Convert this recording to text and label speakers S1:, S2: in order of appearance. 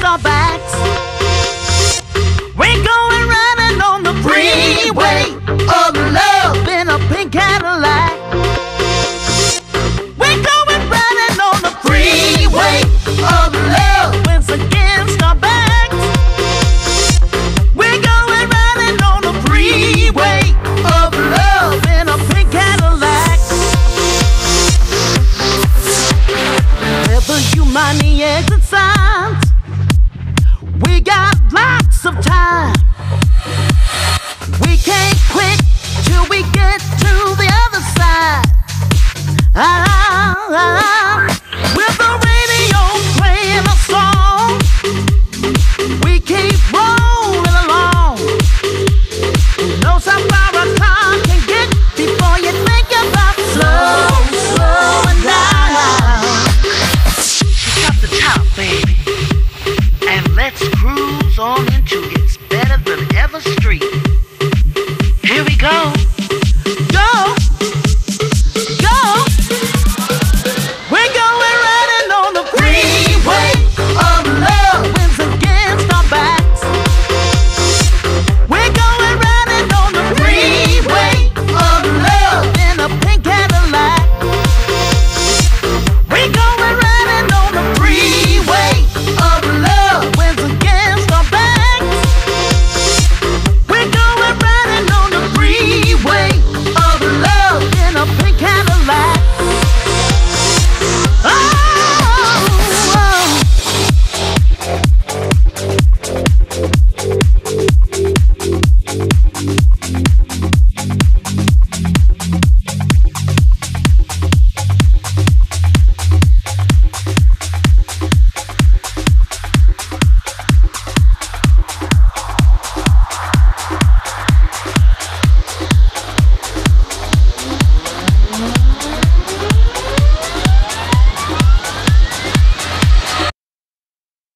S1: our backs. We're going running on the freeway of love in a pink Cadillac. We're going running on the freeway of love winds against our backs. We're going running on the freeway of love in a pink Cadillac. Wherever you mind the exit signs, we got lots of time. We can't quit till we get to the other side.